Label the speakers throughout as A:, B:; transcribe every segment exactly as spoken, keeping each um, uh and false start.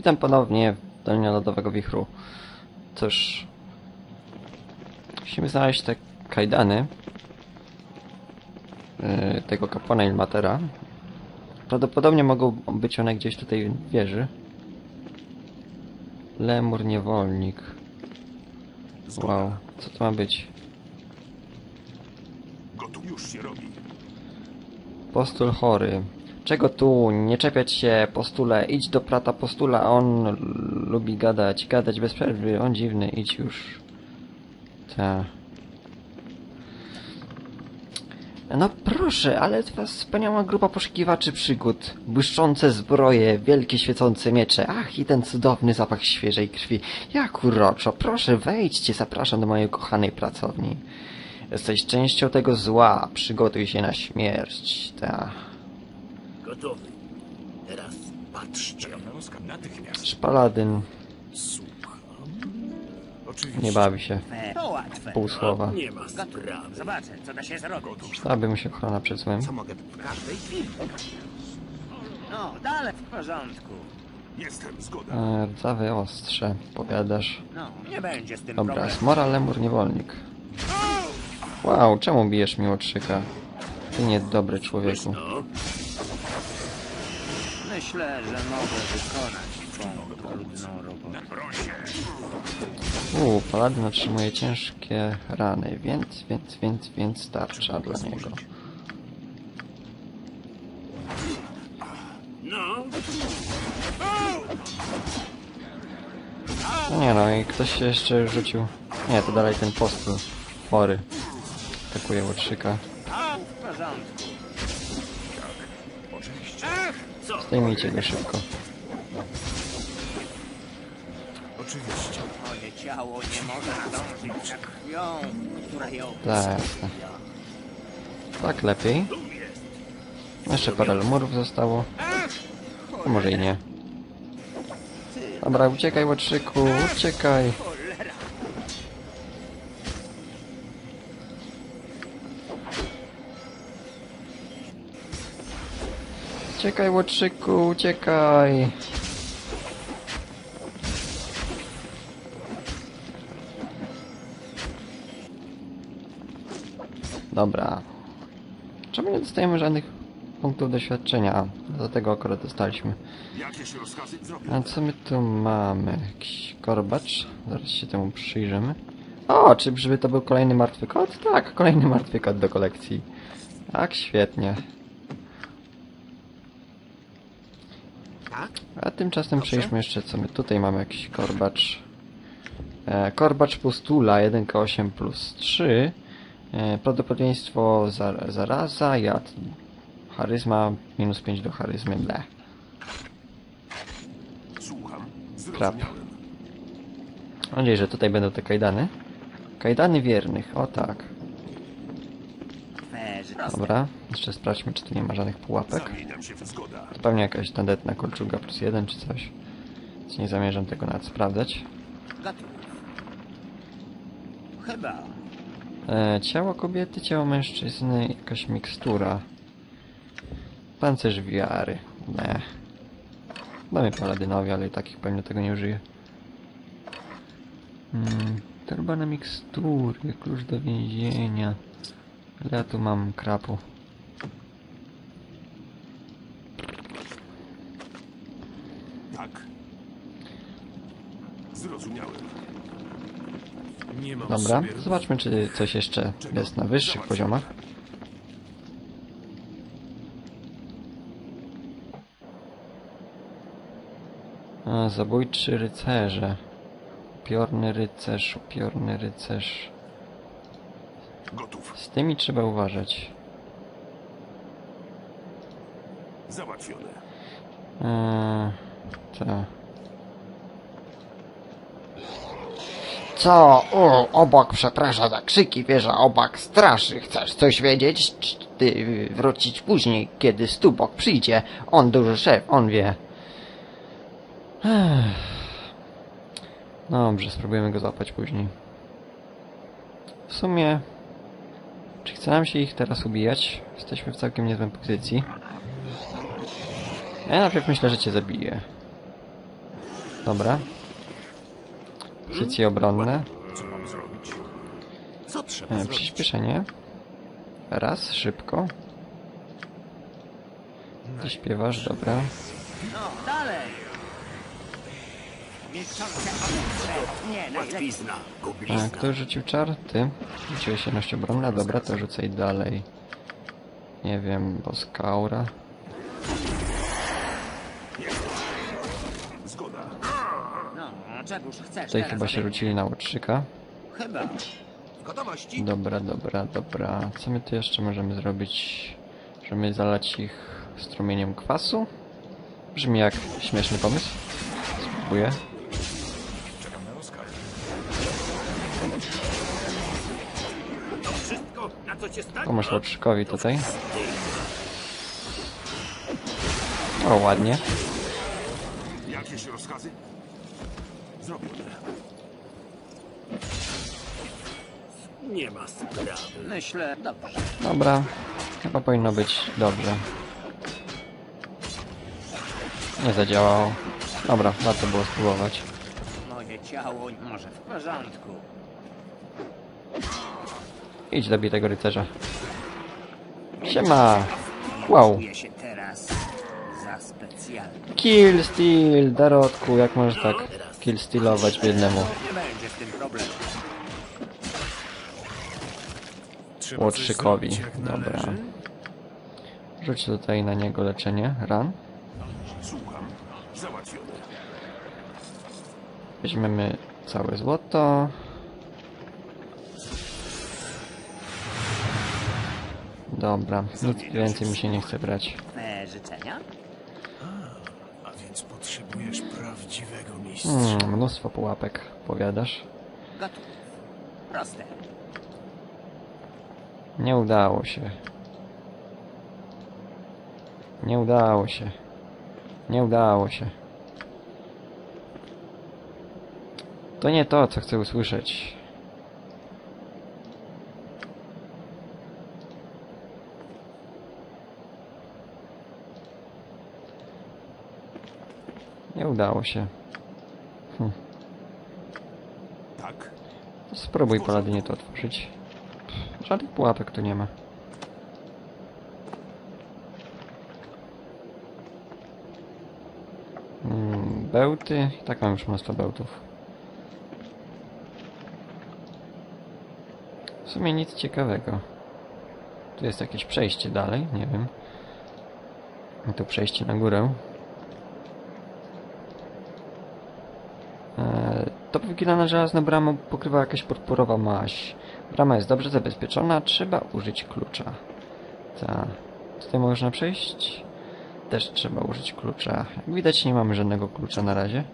A: Witam ponownie w Dolinie Lodowego Wichru. Cóż, musimy znaleźć te kajdany yy, tego kapłana Ilmatera. Prawdopodobnie mogą być one gdzieś tutaj w wieży. Lemur niewolnik. Wow, co to ma być?
B: Gotów już się robi.
A: Postul chory. Czego tu? Nie czepiać się, postule. Idź do prata postula, on lubi gadać. Gadać bez przerwy. On dziwny, idź już. Ta. No proszę, ale to was wspaniała grupa poszukiwaczy przygód. Błyszczące zbroje, wielkie świecące miecze. Ach, i ten cudowny zapach świeżej krwi. Jak uroczo. Proszę, wejdźcie, zapraszam do mojej kochanej pracowni. Jesteś częścią tego zła. Przygotuj się na śmierć. Ta.
B: Gotowy. Teraz patrzcie. Natychmiast.
A: Szpaladyn.
B: Słucham. Oczywiście.
A: Nie bawi się.
C: To łatwe.
A: Pół słowa.
B: Nie ma sprawy.
C: Zobaczę, co da się zrobić.
A: Przydałaby mi się ochrona przed złem.
B: Co mogę w każdej chwili?
C: No, dalej w porządku.
B: Jestem, zgoda.
A: E, Rdzawe ostrze, powiadasz.
C: No, nie będzie z tym
A: Dobra,
C: problemu.
A: Smora, lemur, niewolnik. Wow, czemu bijesz mi łotrzyka? Ty niedobry człowieku.
B: No,
C: Myślę, że mogę wykonać twą trudną robotę.
A: Uuu, paladyn otrzymuje ciężkie rany, więc, więc, więc, więc tarcza dla niego.
B: no.
A: No nie no, i ktoś się jeszcze rzucił. Nie, to dalej ten postul. Chory. Atakuje łotrzyka.
C: W porządku.
A: Zdejmijcie go szybko.
B: Oczywiście.
C: Moje ciało nie może nadążyć za krwią, która ją
A: Tak, jasne. Tak lepiej. Jeszcze parę lemurów zostało. A może i nie. Dobra, uciekaj łotrzyku, uciekaj. Uciekaj łotrzyku, uciekaj. Dobra. Czemu nie dostajemy żadnych punktów doświadczenia? Do tego akurat dostaliśmy.
B: Jakieś rozkazy zrobię.
A: A co my tu mamy? Jakiś korbacz? Zaraz się temu przyjrzymy. O, czy żeby to był kolejny martwy kot? Tak, kolejny martwy kot do kolekcji. Tak, świetnie.
B: Tak?
A: A tymczasem przejdźmy jeszcze, co my tutaj mamy. Jakiś korbacz. E, korbacz postula jeden K osiem plus trzy. E, prawdopodobieństwo za, zaraza, jad. Charyzma minus pięć do charyzmy. Ble.
B: Słucham.
A: Krab.
B: Zrozumiałem.
A: Mam nadzieję, że tutaj będą te kajdany. Kajdany wiernych, o tak.
C: Ferzy.
A: Dobra, jeszcze sprawdźmy, czy tu nie ma żadnych pułapek.
B: Zamieniam się w zgoda.
A: To pewnie jakaś tandetna kolczuga plus jeden czy coś. Więc nie zamierzam tego nawet sprawdzać.
C: Gotów. Chyba.
A: E, ciało kobiety, ciało mężczyzny, jakaś mikstura. Pancerz wiary. Ne. Damy paladynowi, ale i takich pewnie tego nie użyję. Hmm, torba na mikstury, klucz do więzienia. Ile ja tu mam krapu?
B: Tak. Zrozumiałem. Nie mam
A: Dobra,
B: sobie...
A: zobaczmy, czy coś jeszcze jest na wyższych poziomach. A, zabójczy rycerze. Upiorny rycerz, upiorny rycerz.
B: Gotów.
A: Z tymi trzeba uważać.
B: Załatwione.
A: Eee, ta. Co? O, obok przeprasza za krzyki, wieża obok straszy. Chcesz coś wiedzieć? Czy ty wrócić później, kiedy Stubok przyjdzie? On duży szef, on wie. Ech. Dobrze, spróbujemy go złapać później. W sumie... Czy chce nam się ich teraz ubijać? Jesteśmy w całkiem niezłej pozycji. Ja najpierw myślę, że cię zabiję. Dobra. Pozycje obronne.
B: Co mam zrobić? Co trzeba
A: E,
B: zrobić?
A: przyspieszenie. Raz, szybko. Ty śpiewasz, dobra.
C: No, dalej! Milczące owoce. Nie, łatwizna.
A: A, kto rzucił czar? Ty. Rzuciłeś jedność obronna, dobra, to rzucaj dalej. Nie wiem, boska aura.
B: Zgoda.
C: No, czegoż chcesz
A: Tutaj
C: teraz
A: chyba się
C: ode mnie?
A: rzucili na łotrzyka.
C: Chyba. Gotowości?
A: Dobra, dobra, dobra. Co my tu jeszcze możemy zrobić? Możemy zalać ich strumieniem kwasu? Brzmi jak śmieszny pomysł. Spróbuję.
B: Czekam na rozkaz.
C: Wszystko, na co cię stać?
A: Pomóż łotrzykowi tutaj. O, ładnie.
B: Jakieś rozkazy? Zrobione.
C: Nie ma sprawy. Myślę, dobrze.
A: Dobra. Chyba powinno być dobrze. Nie zadziałało. Dobra, warto było spróbować.
C: Moje ciało może w porządku.
A: Idź dobij tego rycerza. Siema! Wow!
C: Czuję się teraz za specjalny.
A: Kill steal! Darodku, jak możesz tak kill stealować biednemu
C: Nie będzie z tym problemu.
B: Trzeba coś
A: łotrzykowi?
B: zrobić jak
A: Dobra.
B: należy?
A: Rzuć tutaj na niego leczenie. Ran.
B: Słucham. Załatwione.
A: Weźmiemy całe złoto. Dobra, nic więcej mi się nie chce brać.
C: Twoje życzenia?
B: A więc potrzebujesz prawdziwego mistrza.
A: Hmm, mnóstwo pułapek, powiadasz?
C: Gotów. Proste.
A: Nie udało się. Nie udało się. Nie udało się. To nie to, co chcę usłyszeć. Nie udało się. Hm.
B: Tak?
A: Spróbuj, Paladynie, to otworzyć. Pff, żadnych pułapek tu nie ma. Mm, bełty. I tak mam już mnóstwo bełtów. W sumie nic ciekawego. Tu jest jakieś przejście dalej, nie wiem. I tu przejście na górę. Eee, to wygląda na żelazną bramą pokrywa jakaś purpurowa maź. Brama jest dobrze zabezpieczona, trzeba użyć klucza. Ta. Tutaj można przejść? Też trzeba użyć klucza. Jak widać, nie mamy żadnego klucza na razie.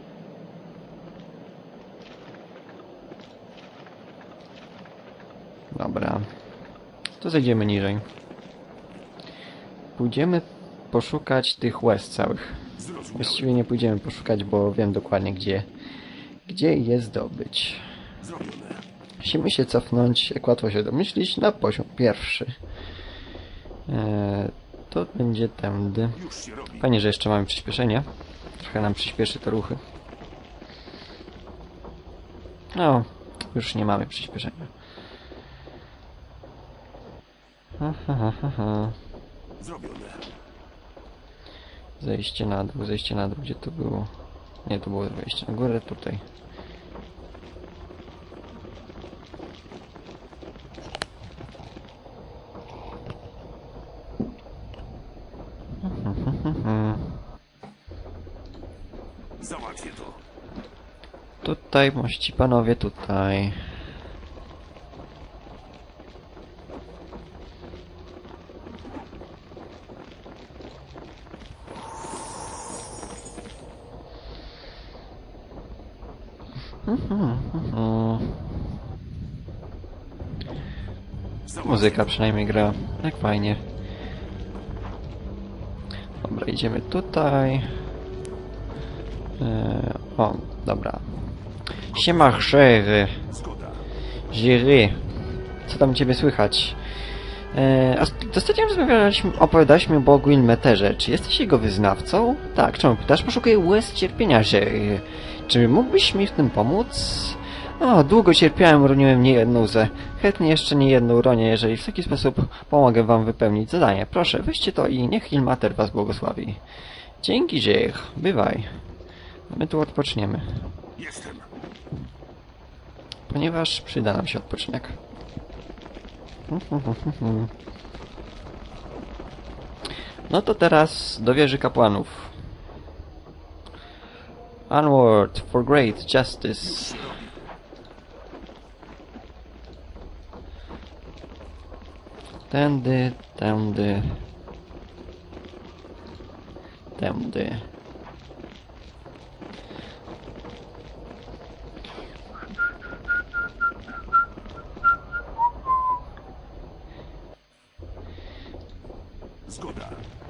A: Dobra. To zejdziemy niżej. Pójdziemy poszukać tych łez całych. Właściwie nie pójdziemy poszukać, bo wiem dokładnie gdzie, gdzie je zdobyć.
B: Zrobione.
A: Musimy się cofnąć, jak łatwo się domyślić, na poziom pierwszy. Eee, to będzie tędy.
B: Już się robi.
A: Fajnie, że jeszcze mamy przyspieszenie. Trochę nam przyspieszy te ruchy. No, już nie mamy przyspieszenia. Ha, ha, ha, ha, ha.
B: Zrobione.
A: Zejście na dół, zejście na dół, gdzie to było? Nie, to było wejście na górę, tutaj.
B: Załatwię to.
A: Tutaj, mości panowie, tutaj. Muzyka przynajmniej gra. Jak fajnie. Dobra, idziemy tutaj. Eee, o, dobra. Siema, Jerry.
B: Zgoda.
A: Jerry. Co tam u ciebie słychać? E, a ostatnio rozmawialiśmy, opowiadaliśmy o Bogu Ilmaterze. Czy jesteś jego wyznawcą? Tak, czemu pytasz? Poszukuję łez cierpienia, że... Czy mógłbyś mi w tym pomóc? O, długo cierpiałem, roniłem niejedną łzę. Chętnie jeszcze niejedną ronię, jeżeli w taki sposób pomogę wam wypełnić zadanie. Proszę, weźcie to i niech Ilmater was błogosławi. Dzięki, Żych. Bywaj. My tu odpoczniemy.
B: Jestem.
A: Ponieważ przyda nam się odpoczynek. No to teraz do wieży kapłanów. Onward for great justice. Tędy, tędy. Tędy.
B: Zgoda.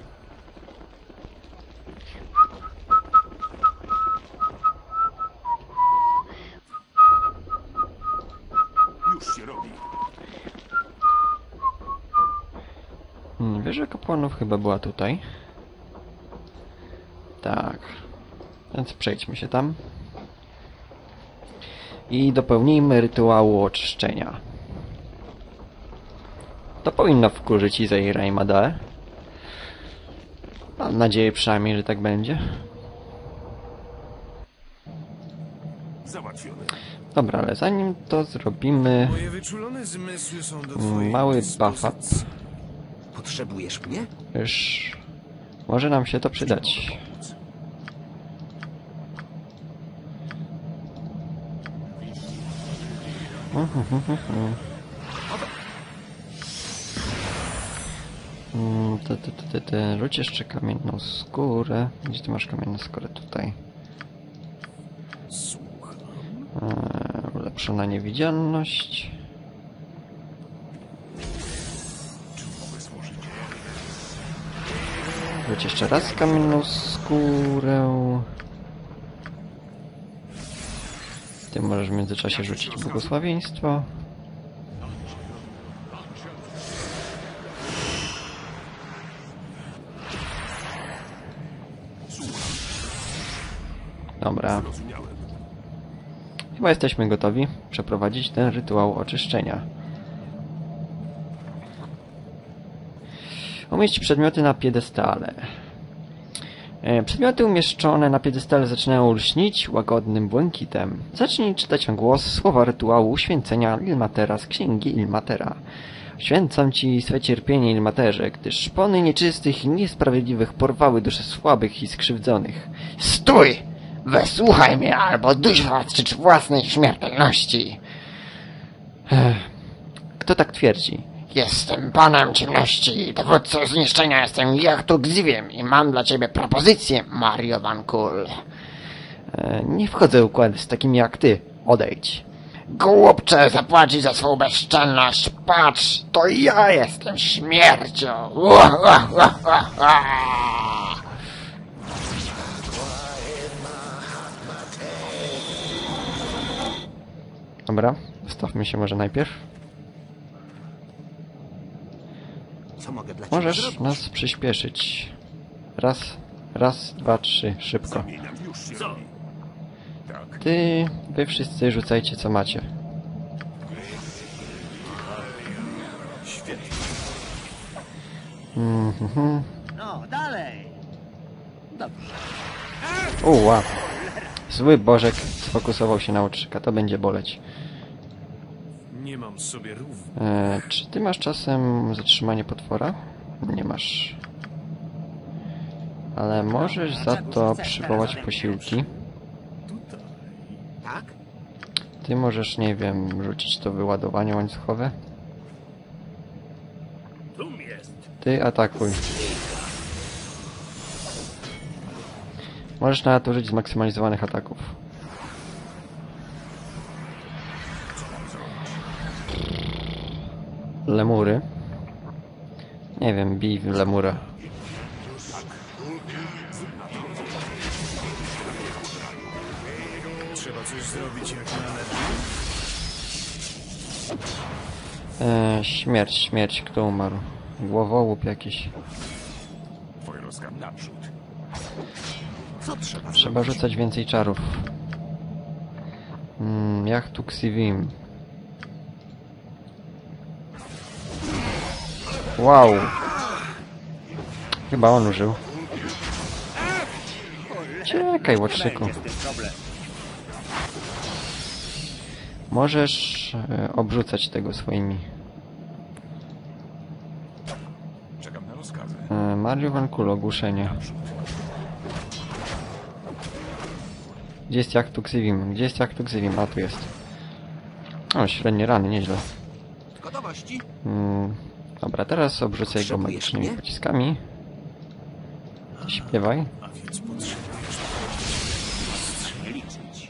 B: Już się robi.
A: Hmm, wieża kapłanów chyba była tutaj. Tak. Więc przejdźmy się tam. I dopełnijmy rytuału oczyszczenia. To powinno wkurzyć Izaira i Madae. Mam nadzieję przynajmniej, że tak będzie.
B: Załatwione.
A: Dobra, ale zanim to zrobimy...
B: Moje wyczulone zmysły są do twojej
A: Mały
B: dyspozycji.
A: buff-up.
C: Potrzebujesz mnie?
A: Już... Może nam się to przydać. Mm, te, te, te, te. Rzuć jeszcze kamienną skórę. Gdzie ty masz kamienną skórę? Tutaj.
B: Słucham.
A: Eee, ulepszona niewidzialność. Rzuć jeszcze raz kamienną skórę. Ty możesz w międzyczasie rzucić błogosławieństwo. Dobra.
B: Zrozumiałem.
A: Chyba jesteśmy gotowi przeprowadzić ten rytuał oczyszczenia. Umieść przedmioty na piedestale. E, Przedmioty umieszczone na piedestale zaczynają lśnić łagodnym błękitem. Zacznij czytać na głos słowa rytuału uświęcenia Ilmatera z księgi Ilmatera. Święcam ci swe cierpienie, Ilmaterze, gdyż szpony nieczystych i niesprawiedliwych porwały dusze słabych i skrzywdzonych.
D: Stój! Wysłuchaj mnie, albo doświadczysz własnej śmiertelności.
A: Ech, kto tak twierdzi?
D: Jestem panem ciemności, dowódcą zniszczenia, jestem Jachtu-Gziviem i mam dla ciebie propozycję, Mario Van Kul.
A: E, nie wchodzę w układy z takimi jak ty. Odejdź.
D: Głupcze, zapłaci za swą bezczelność. Patrz, to ja jestem śmiercią. Ua, ua, ua, ua, ua.
A: Dobra, zostawmy się może najpierw.
C: Co mogę dla ciebie
A: Możesz
C: zrobić?
A: nas przyspieszyć. Raz, raz, dwa, trzy, szybko.
B: Zamieniam. Już się robi. Tak.
A: Ty, wy wszyscy rzucajcie co macie.
B: Świetnie.
A: Mhm.
C: No, dalej. Dobrze.
A: Uła. Zły Bożek sfokusował się na oczyka, to będzie boleć.
B: Nie mam sobie równi.
A: E, czy ty masz czasem zatrzymanie potwora? Nie masz. Ale możesz za to przywołać posiłki.
B: Tutaj.
C: Tak?
A: Ty możesz, nie wiem, rzucić to wyładowanie łańcuchowe.
B: Tu jest.
A: Ty atakuj. Możesz nawet użyć zmaksymalizowanych ataków. Lemury. Nie wiem, bij w lemurę.
B: Trzeba coś zrobić jak należy.
A: E, śmierć, śmierć. Kto umarł? Głowołup jakiś.
B: Twój rozkaz naprzód.
C: Co trzeba
A: Trzeba rzucać więcej czarów. Mm, jak tu Ksivim. Wow. Chyba on użył. Czekaj, łotrzyku.
C: będzie z tym problem?
A: Możesz e, obrzucać tego swoimi.
B: Czekam na rozkazy.
A: E, Mariu Vankul, ogłuszenie. Gdzie jest jak tu Ksivim? Gdzie jest jak tu Ksivim? A, tu jest. O, średnie rany, nieźle.
C: Gotowości?
A: Mm, dobra, teraz obrzucę go
C: Potrzebujesz
A: magicznymi
C: mnie?
A: pociskami. Śpiewaj.
B: A więc potrzebujesz...
C: Nie liczyć.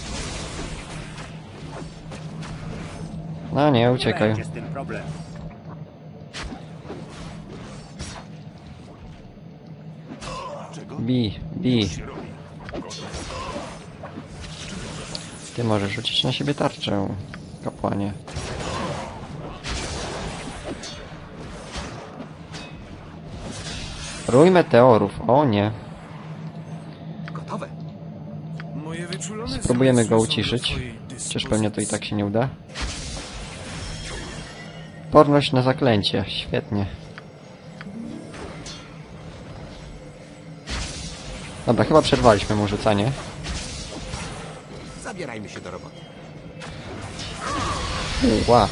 A: No nie, uciekaj.
C: Będzie z tym problem.
A: Bi, bi. Ty możesz rzucić na siebie tarczę, kapłanie. Rój meteorów, o nie.
C: Gotowe.
B: Moje wyczulone
A: Spróbujemy go
B: zmysły są do
A: uciszyć.
B: twojej
A: Chociaż pewnie to i tak
B: dyspozycji.
A: się nie uda. Porność na zaklęcie, świetnie. Dobra, chyba przerwaliśmy mu rzucanie.
C: Zabierajmy się do roboty.
A: Ła.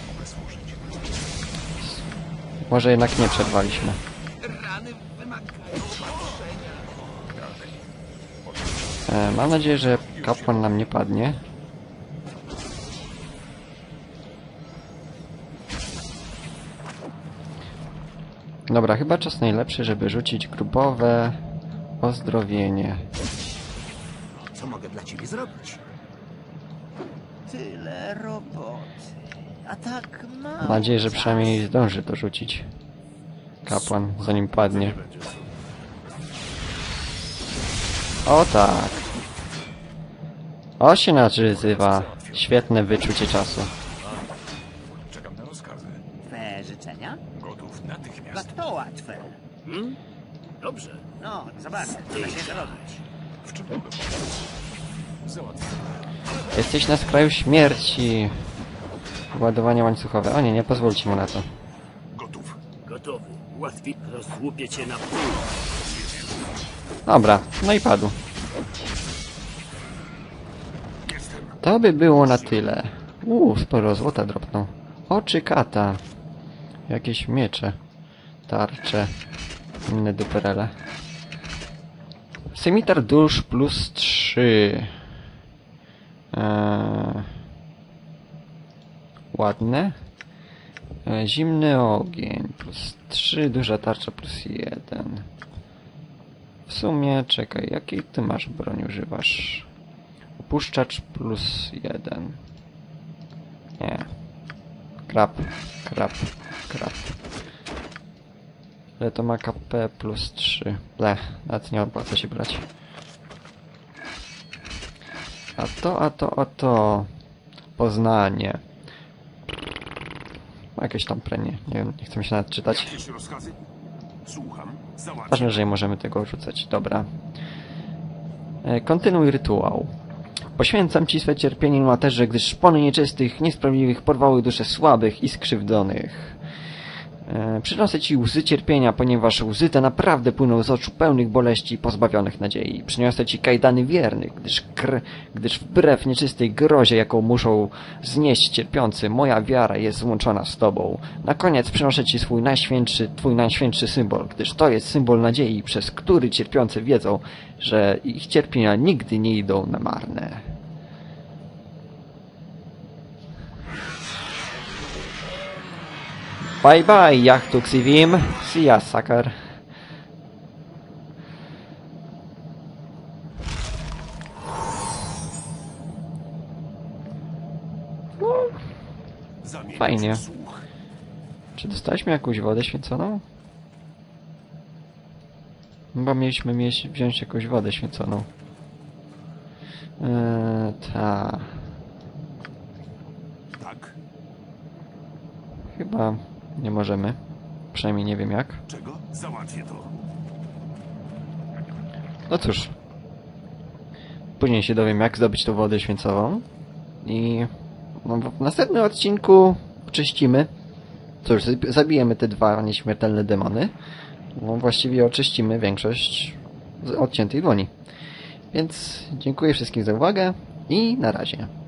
A: Może jednak nie przerwaliśmy.
C: Rany wymagają opatrzenia.
A: E, mam nadzieję, że kapłan nam nie padnie. Dobra, chyba czas najlepszy, żeby rzucić grupowe pozdrowienie.
C: Co mogę dla ciebie zrobić? Tyle roboty. A tak mało.
A: Mam nadzieję, że przynajmniej zdąży dorzucić kapłan, zanim padnie. O tak. O się nazywa świetne wyczucie czasu.
B: Czekam na rozkazy.
C: Twe życzenia?
B: Gotów natychmiast.
C: Tak to łatwe.
E: Hmm? Dobrze.
C: No, zobaczmy, co da się zrobić.
B: W czym mogę pomóc? Załatwię.
A: Jesteś na skraju śmierci. Ładowanie łańcuchowe. O nie, nie pozwólcie mu na to.
B: Gotów.
E: Gotowy. Łatwiej rozłupię cię na pół.
A: Dobra, no i padł. To by było na tyle. Uuu, sporo złota dropnął. Oczy kata. Jakieś miecze. Tarcze. Inne duperele. Semitar dusz plus trzy. Eee... Ładne. Eee, zimny ogień plus trzy. Duża tarcza plus jeden. W sumie, czekaj, jakiej ty masz broń używasz? Opuszczacz plus jeden. Nie. Krab, krab, krab. Ale to ma K P plus trzy. Ble, nawet nie opłaca się brać. A to, a to, a to. Poznanie. Ma jakieś tam premie. Nie wiem, nie chcę mi się nawet czytać.
B: Jakieś rozkazy? Słucham. Załatwię.
A: Ważne, że nie możemy tego rzucać. Dobra. E, kontynuuj rytuał. Poświęcam Ci swe cierpienie, Materze, gdyż szpony nieczystych, niesprawiedliwych porwały dusze słabych i skrzywdzonych. E, przynoszę Ci łzy cierpienia, ponieważ łzy te naprawdę płyną z oczu pełnych boleści i pozbawionych nadziei. Przyniosę Ci kajdany wiernych, gdyż, kr gdyż wbrew nieczystej grozie, jaką muszą znieść cierpiący, moja wiara jest złączona z Tobą. Na koniec przynoszę Ci swój najświętszy, Twój najświętszy symbol, gdyż to jest symbol nadziei, przez który cierpiący wiedzą, że ich cierpienia nigdy nie idą na marne. Bye bye, jachtu Ksivim. See ya, sucker. No,
B: Zamienić
A: fajnie.
B: słuch.
A: Czy dostaliśmy jakąś wodę święconą? Chyba mieliśmy mieć, wziąć jakąś wodę święconą. Eee, ta.
B: Tak.
A: Chyba nie możemy. Przynajmniej nie wiem jak.
B: Czego? Załatwię to.
A: No cóż. Później się dowiem, jak zdobyć tą wodę święcową. I no, w następnym odcinku czyścimy. Cóż, zabijemy te dwa nieśmiertelne demony. No, właściwie oczyścimy większość z odciętych dłoni. Więc dziękuję wszystkim za uwagę i na razie.